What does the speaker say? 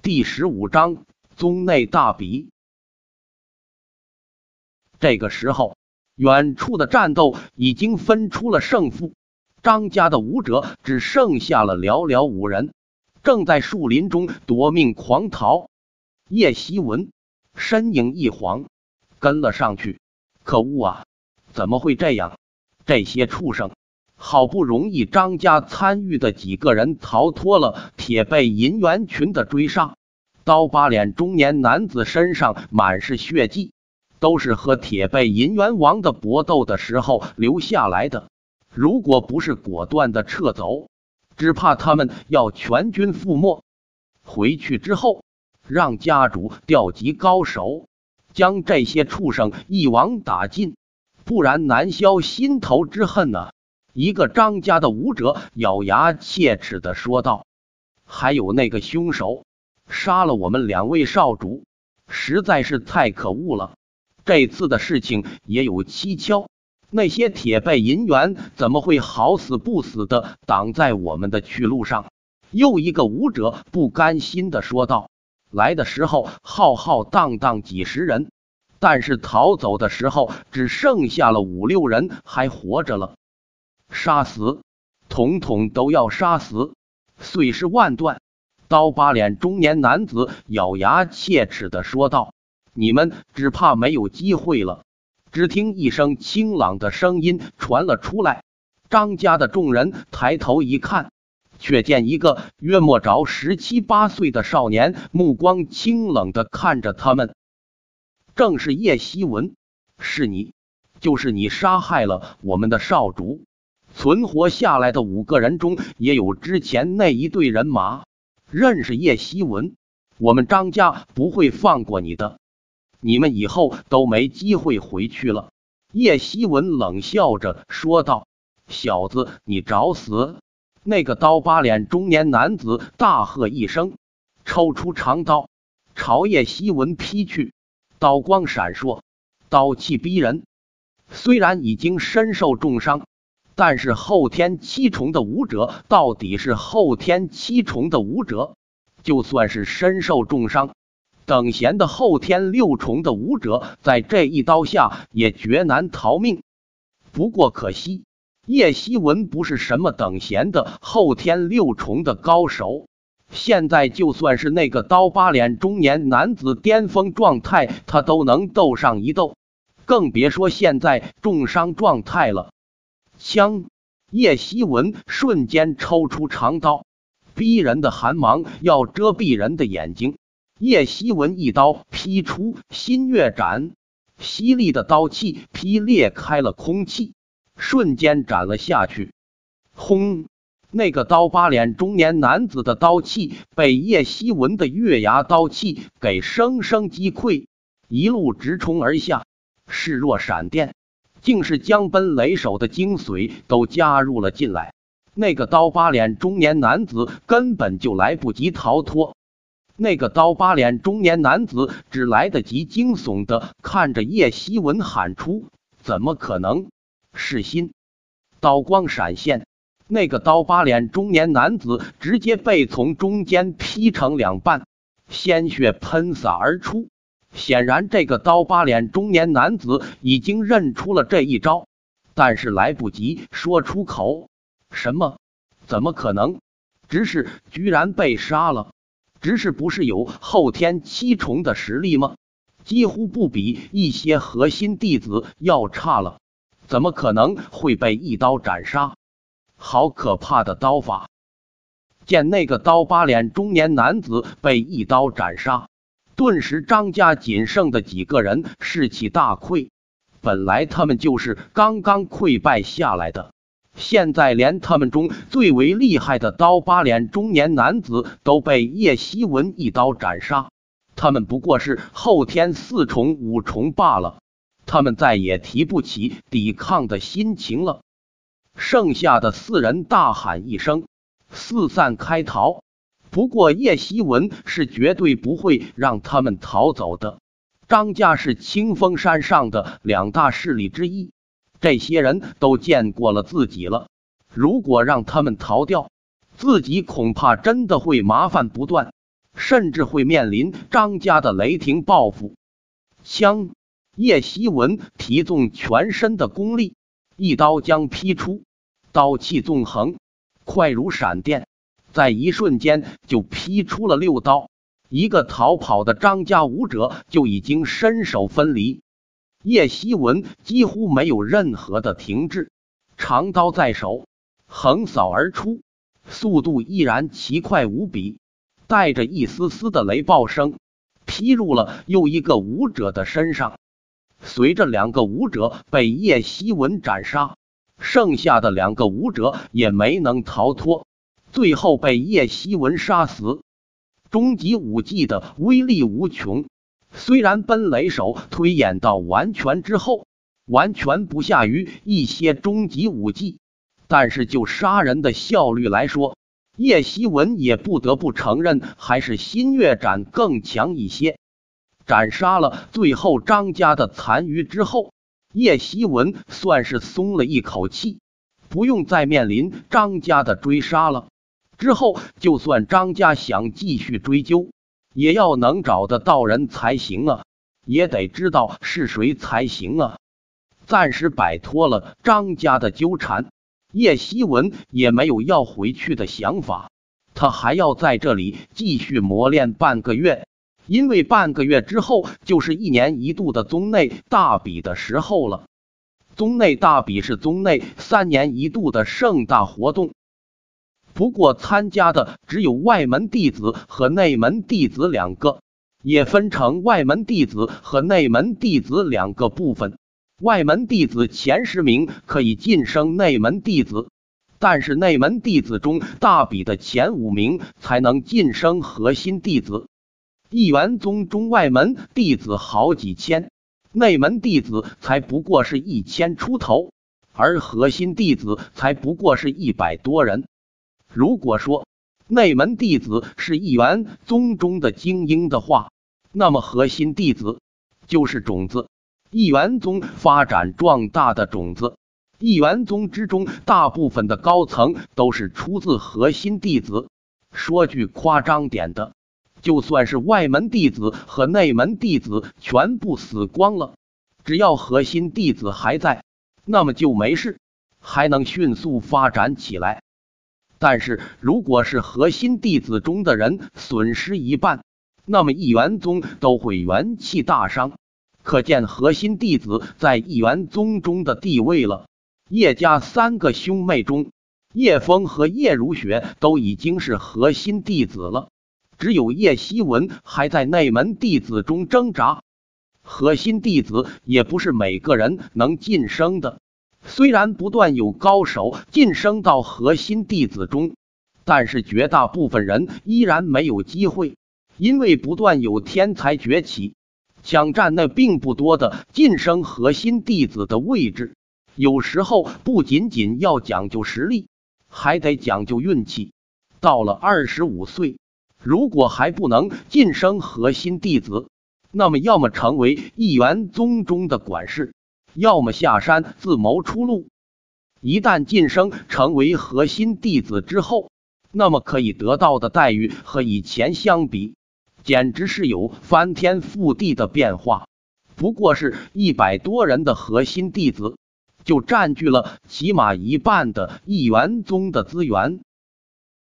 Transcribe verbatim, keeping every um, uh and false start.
第十五章宗内大比。这个时候，远处的战斗已经分出了胜负，张家的武者只剩下了寥寥五人，正在树林中夺命狂逃。叶希文身影一晃，跟了上去。可恶啊！怎么会这样？这些畜生！好不容易张家参与的几个人逃脱了铁背银元群的追杀，刀疤脸中年男子身上满是血迹，都是和铁背银元王的搏斗的时候留下来的。如果不是果断的撤走，只怕他们要全军覆没。回去之后，让家主调集高手，将这些畜生一网打尽，不然难消心头之恨啊！一个张家的武者咬牙切齿地说道：“还有那个凶手，杀了我们两位少主，实在是太可恶了。这次的事情也有蹊跷，那些铁背银元怎么会好死不死的挡在我们的去路上？”又一个武者不甘心地说道：“来的时候浩浩荡荡几十人，但是逃走的时候只剩下了五六人还活着了。杀死，统统都要杀死，碎尸万段！”刀疤脸中年男子咬牙切齿地说道：“你们只怕没有机会了。”只听一声清朗的声音传了出来，张家的众人抬头一看，却见一个约莫着十七八岁的少年，目光清冷地看着他们。正是叶希文，是你，就是你杀害了我们的少主。存活下来的五个人中，也有之前那一队人马。认识叶希文，我们张家不会放过你的，你们以后都没机会回去了。”叶希文冷笑着说道：“小子，你找死！”那个刀疤脸中年男子大喝一声，抽出长刀，朝叶希文劈去。刀光闪烁，刀气逼人。虽然已经身受重伤，但是后天七重的武者到底是后天七重的武者，就算是身受重伤，等闲的后天六重的武者在这一刀下也绝难逃命。不过可惜，叶希文不是什么等闲的后天六重的高手，现在就算是那个刀疤脸中年男子巅峰状态，他都能斗上一斗，更别说现在重伤状态了。枪！叶希文瞬间抽出长刀，逼人的寒芒要遮蔽人的眼睛。叶希文一刀劈出新月斩，犀利的刀气劈裂开了空气，瞬间斩了下去。轰！那个刀疤脸中年男子的刀气被叶希文的月牙刀气给生生击溃，一路直冲而下，势若闪电，竟是江奔雷手的精髓都加入了进来。那个刀疤脸中年男子根本就来不及逃脱。那个刀疤脸中年男子只来得及惊悚的看着叶希文喊出：“怎么可能？是心！”刀光闪现，那个刀疤脸中年男子直接被从中间劈成两半，鲜血喷洒而出。显然这个刀疤脸中年男子已经认出了这一招，但是来不及说出口。什么？怎么可能？执事居然被杀了？执事不是有后天七重的实力吗？几乎不比一些核心弟子要差了，怎么可能会被一刀斩杀？好可怕的刀法！见那个刀疤脸中年男子被一刀斩杀，顿时张家仅剩的几个人士气大溃。本来他们就是刚刚溃败下来的，现在连他们中最为厉害的刀疤脸中年男子都被叶希文一刀斩杀，他们不过是后天四重五重罢了，他们再也提不起抵抗的心情了。剩下的四人大喊一声，四散开逃。不过叶希文是绝对不会让他们逃走的。张家是清风山上的两大势力之一，这些人都见过了自己了，如果让他们逃掉，自己恐怕真的会麻烦不断。 甚至会面临张家的雷霆报复。枪！叶希文提纵全身的功力，一刀将劈出，刀气纵横，快如闪电，在一瞬间就劈出了六刀。一个逃跑的张家武者就已经身首分离。叶希文几乎没有任何的停滞，长刀在手，横扫而出，速度依然奇快无比，带着一丝丝的雷爆声，劈入了又一个武者的身上。随着两个武者被叶希文斩杀，剩下的两个武者也没能逃脱，最后被叶希文杀死。终极武技的威力无穷，虽然奔雷手推演到完全之后，完全不下于一些终极武技，但是就杀人的效率来说，叶希文也不得不承认还是新月斩更强一些。斩杀了最后张家的残余之后，叶希文算是松了一口气，不用再面临张家的追杀了。之后就算张家想继续追究，也要能找得到人才行啊，也得知道是谁才行啊。暂时摆脱了张家的纠缠，叶希文也没有要回去的想法，他还要在这里继续磨练半个月，因为半个月之后就是一年一度的宗内大比的时候了。宗内大比是宗内三年一度的盛大活动，不过参加的只有外门弟子和内门弟子两个，也分成外门弟子和内门弟子两个部分。外门弟子前十名可以晋升内门弟子，但是内门弟子中大比的前五名才能晋升核心弟子。一元宗中外门弟子好几千，内门弟子才不过是一千出头，而核心弟子才不过是一百多人。如果说内门弟子是一元宗中的精英的话，那么核心弟子就是种子，一元宗发展壮大的种子。一元宗之中大部分的高层都是出自核心弟子，说句夸张点的，就算是外门弟子和内门弟子全部死光了，只要核心弟子还在，那么就没事，还能迅速发展起来。但是如果是核心弟子中的人损失一半，那么一元宗都会元气大伤，可见核心弟子在一元宗中的地位了。叶家三个兄妹中，叶枫和叶如雪都已经是核心弟子了，只有叶希文还在内门弟子中挣扎。核心弟子也不是每个人能晋升的，虽然不断有高手晋升到核心弟子中，但是绝大部分人依然没有机会，因为不断有天才崛起，抢占那并不多的晋升核心弟子的位置。有时候不仅仅要讲究实力，还得讲究运气。到了二十五岁，如果还不能晋升核心弟子，那么要么成为一元宗中的管事，要么下山自谋出路。一旦晋升成为核心弟子之后，那么可以得到的待遇和以前相比，简直是有翻天覆地的变化。不过是一百多人的核心弟子，就占据了起码一半的一元宗的资源。